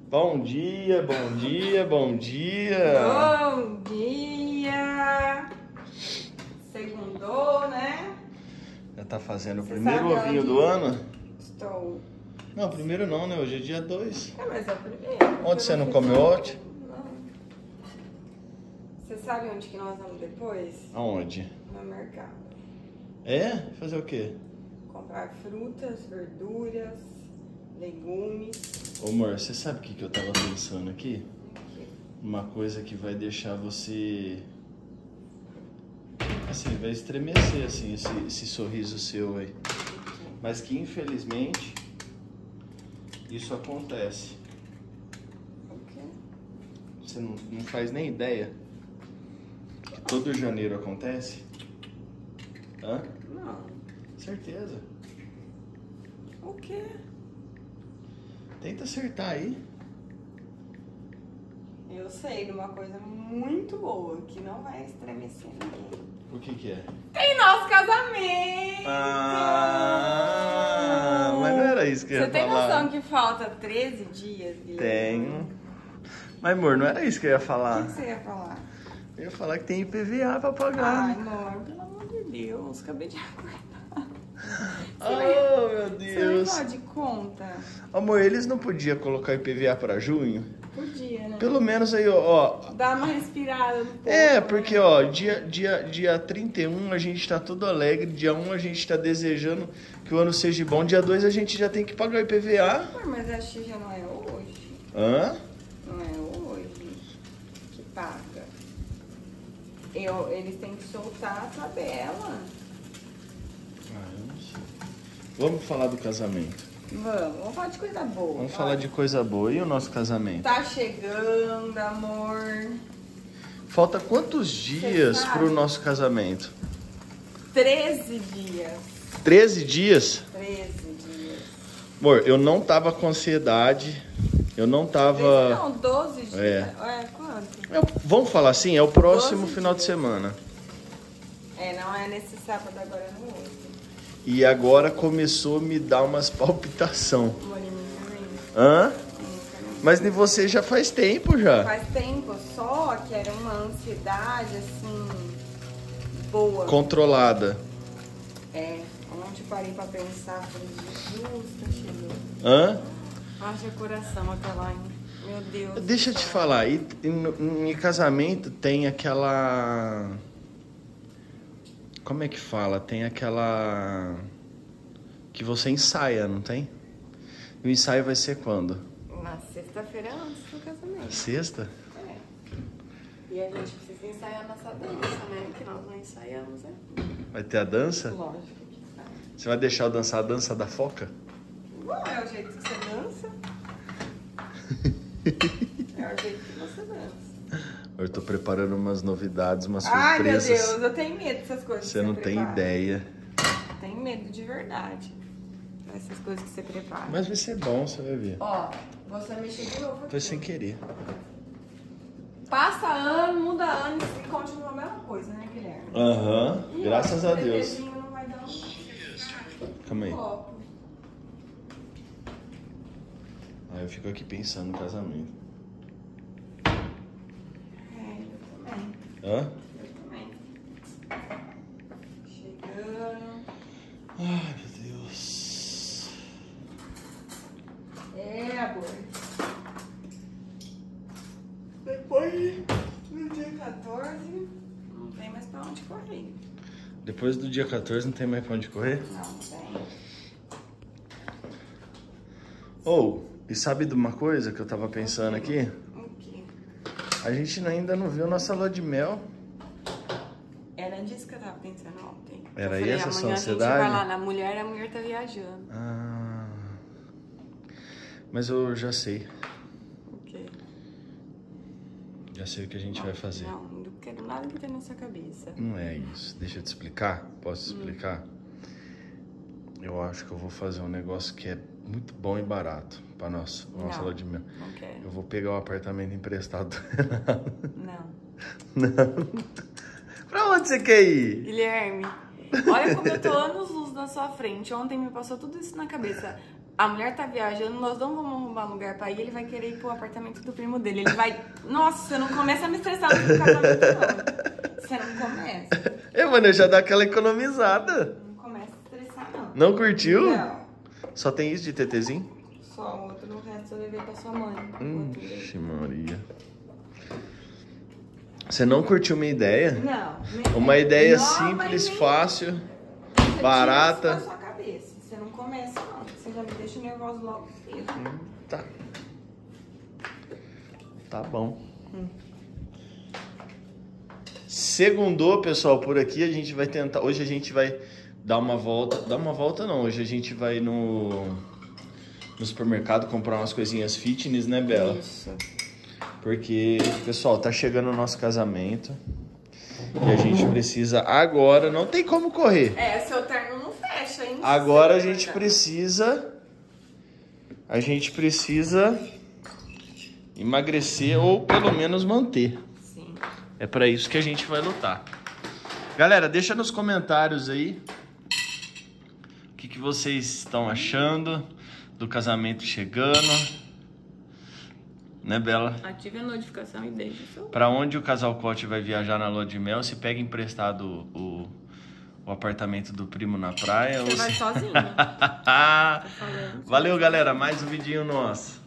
Bom dia, bom dia, bom dia. Bom dia. Segundou, né? Já tá fazendo o Você primeiro sabe ovinho onde do ano? Estou. Não, primeiro não, né? Hoje é dia 2. Mas é o primeiro. Ontem você Eu não fiz comeu ontem. ontem? Não. Você sabe onde que nós vamos depois? Aonde? No mercado. É? Fazer o quê? Comprar frutas, verduras, legumes. Ô amor, você sabe o que eu tava pensando aqui? Uma coisa que vai deixar você... Assim, vai estremecer assim, esse sorriso seu aí. Mas que infelizmente isso acontece. O quê? Você não faz nem ideia que todo janeiro acontece? Hã? Não. Certeza. O quê? Tenta acertar aí. Eu sei de uma coisa muito boa que não vai estremecer ninguém. O que é? Tem nosso casamento! Mas não era isso que eu ia Você tem falar. noção que falta 13 dias, Guilherme? Tenho. Mas amor, não era isso que eu ia O falar. que você ia falar? Eu ia falar que tem IPVA pra Ai, pagar. amor, pelo amor de Deus, acabei de acordar. Oh, meu Você não Deus. pode conta? Amor, eles não podiam colocar IPVA pra junho? Podia, né? Pelo menos aí, ó. Dá uma respirada no povo. É, porque, ó, dia 31 a gente tá todo alegre, dia 1 a gente tá desejando que o ano seja bom, dia 2 a gente já tem que pagar o IPVA. Ué, mas acho que já não é hoje. Hã? Não é hoje que paga. Eles têm que soltar a tabela. Eu não sei. Vamos falar do casamento. Vamos falar de coisa boa. Vamos vai. falar de coisa boa. E o nosso casamento? Tá chegando, amor. Falta quantos dias sabe? pro nosso casamento? 13 dias. 13 dias? 13 dias. Amor, eu não tava com ansiedade. Eu não tava... Não, 12 dias. É. Quanto? Vamos falar assim, é o próximo 12 final de dias. semana. Não é nesse sábado, agora é no outro. E agora começou a me dar umas palpitação. Amor, em mim também. Hã? Em mim também. Mas de você já faz tempo já. Faz tempo, só que era uma ansiedade, assim, boa. Controlada. Ontem parei pra pensar, falei, Jesus, tá chegando. Hã? Haja coração aquela, hein? Meu Deus. Deixa eu te falar, em casamento tem aquela... Como é que fala? Tem aquela... Que você ensaia, não tem? E o ensaio vai ser quando? Na sexta-feira antes do casamento. Sexta? É. E a gente precisa ensaiar nossa dança, né? Que nós não ensaiamos, né? Vai ter a dança? Lógico que tá. Você vai deixar eu dançar a dança da foca? Não é o jeito que você dança. É o jeito que você dança. Eu tô preparando umas novidades, umas Ai, meu surpresas. Deus, eu tenho medo dessas coisas. Você que não tem prepara. ideia. Tenho medo de verdade. Dessas coisas que você prepara. Mas vai ser bom, você vai ver. Ó, você mexeu de novo aqui. Foi sem querer. Passa ano, muda ano e continua a mesma coisa, né, Guilherme? Aham, E, graças ó, a o Deus. bebezinho não vai dar Calma aí. copo. Aí eu fico aqui pensando no casamento. Eu também. Hã? Eu também. Chegando. Ai, meu Deus. Amor. Depois do dia 14, não tem mais pra onde correr. Depois do dia 14 não tem mais pra onde correr? Não tem. Ou, e sabe de uma coisa que eu tava pensando aqui? O quê? A gente ainda não viu nossa lua de mel. Era disso que eu tava pensando ontem. Era Eu falei, essa a sua amanhã ansiedade? a gente vai lá na mulher, a mulher tá viajando. Ah, mas eu já sei. O quê? Já sei o que a gente vai fazer. Não, não quero nada que tenha na sua cabeça. Não é isso. Deixa eu te explicar. Posso te explicar? Eu acho que eu vou fazer um negócio que é muito bom e barato pra nossa lua de mel. Não quero. Eu vou pegar um apartamento emprestado. Não. Não. Pra onde você quer ir? Guilherme, olha como eu tô anos luz na sua frente. Ontem me passou tudo isso na cabeça. A mulher tá viajando, nós não vamos arrumar lugar pra ir, ele vai querer ir pro apartamento do primo dele. Ele vai... Nossa, você não começa a me estressar no casamento, não. Você não começa. Mano, eu já dá aquela economizada. Não começa a estressar, não. Não curtiu? Não. Só tem isso de TTzinho? Só o outro, o resto eu levei pra sua mãe. Ixi, Maria. Você não curtiu minha ideia? Não. Uma ideia Não, simples, mas fácil, você barata. tira isso da sua cabeça. Você não começa, não. Você já me deixa nervoso logo cedo. Tá. Tá bom. Segundou, pessoal, por aqui a gente vai tentar... Hoje a gente vai dar uma volta... Dar uma volta não, hoje a gente vai no supermercado comprar umas coisinhas fitness, né, Bela? Isso. Porque, pessoal, tá chegando o nosso casamento e a gente precisa agora, não tem como correr. Seu terno não fecha, hein? Agora a gente precisa emagrecer ou pelo menos manter. Sim. É pra isso que a gente vai lutar. Galera, deixa nos comentários aí o que vocês estão achando do casamento chegando. Né, Bela? Ative a notificação e deixe o seu. Pra onde o casal Cote vai viajar na lua de mel? Se pega emprestado o apartamento do primo na praia? Você vai sozinho. Valeu, galera. Mais um vidinho nosso.